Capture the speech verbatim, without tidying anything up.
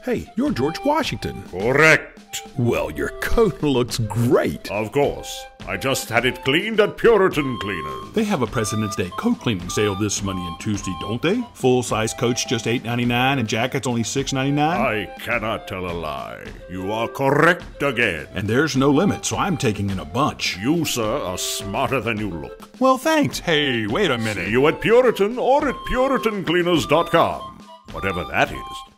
Hey, you're George Washington. Correct. Well, your coat looks great. Of course. I just had it cleaned at Puritan Cleaners. They have a President's Day coat cleaning sale this Monday and Tuesday, don't they? Full-size coats just eight ninety-nine and jackets only six ninety-nine? I cannot tell a lie. You are correct again. And there's no limit, so I'm taking in a bunch. You, sir, are smarter than you look. Well, thanks. Hey, wait a minute. See you at Puritan or at Puritan Cleaners dot com. Whatever that is.